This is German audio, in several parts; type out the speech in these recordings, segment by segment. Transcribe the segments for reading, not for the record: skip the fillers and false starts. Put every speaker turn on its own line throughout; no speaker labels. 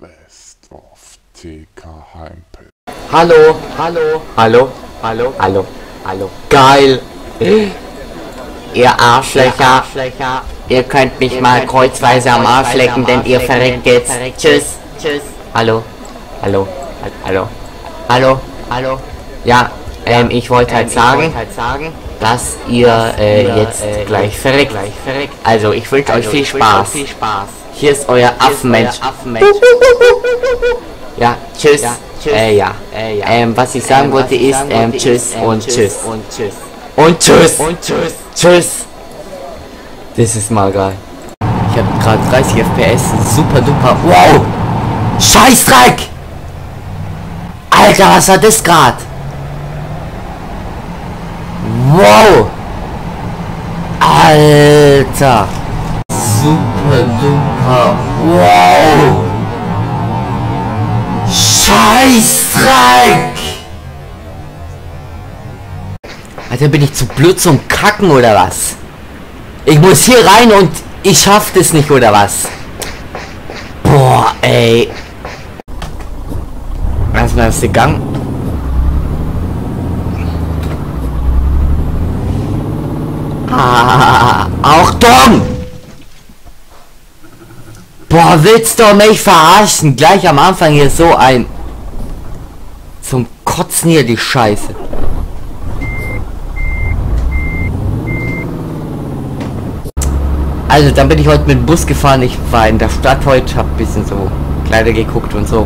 Best of TK Heimpel.
Hallo, hallo, hallo, hallo, hallo, hallo. Geil. Ihr Arschlöcher. Ihr könnt mich mal kreuzweise am Arsch lecken, denn ihr verreckt jetzt. Tschüss. Tschüss. Hallo. Hallo. Hallo. Hallo. Hallo. Ja, ich wollte halt sagen, dass ihr jetzt gleich verreckt. Also, ich wünsche euch viel Spaß. Hier ist euer Affenmensch. Ja, tschüss. Was ich sagen wollte ist, tschüss und tschüss. Und tschüss. Tschüss. Das ist mal geil. Ich habe gerade 30 FPS. Super duper. Wow! Scheißdreck! Alter, was war das gerade? Wow! Alter! Super duper. Wow! Scheißdreck! Alter, bin ich zu blöd zum Kacken oder was? Ich muss hier rein und ich schaff das nicht oder was? Boah, ey. Erstmal ist der Gang. Auch dumm! Boah, willst du mich verarschen? Gleich am Anfang hier so ein... Zum Kotzen hier die Scheiße. Also dann bin ich heute mit dem Bus gefahren. Ich war in der Stadt heute, hab ein bisschen so Kleider geguckt und so.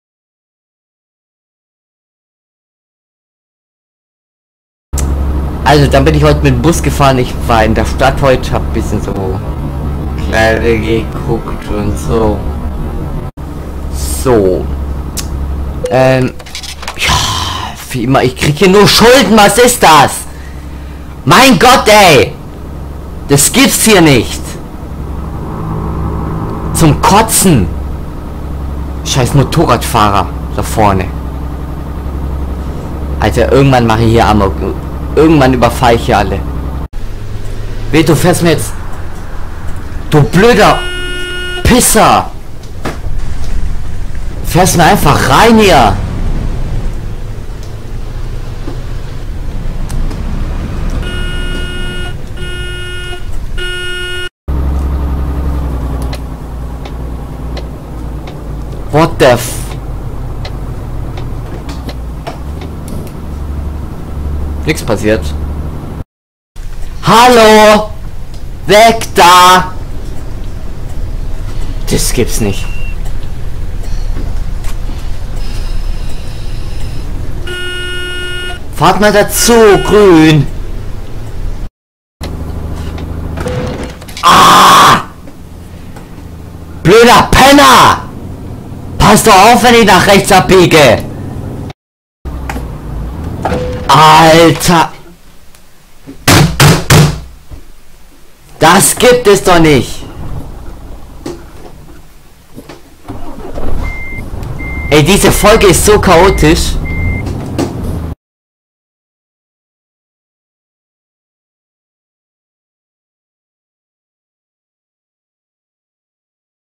Also dann bin ich heute mit dem Bus gefahren. Ich war in der Stadt heute, hab ein bisschen so Kleider geguckt und so. So. Ja, wie immer, ich krieg hier nur Schulden. Was ist das? Mein Gott, ey! Das gibt's hier nicht. Zum Kotzen. Scheiß Motorradfahrer da vorne. Alter, irgendwann mache ich hier Amok. Irgendwann überfahre ich hier alle. Weh, du fährst mir jetzt... Du blöder Pisser. Fährst mir einfach rein hier. What the f... Nichts passiert. Hallo! Weg da! Das gibt's nicht. Fahrt mal dazu, grün! Ah! Blöder Penner! Pass doch auf, wenn ich nach rechts abbiege! Alter! Das gibt es doch nicht! Ey, diese Folge ist so chaotisch.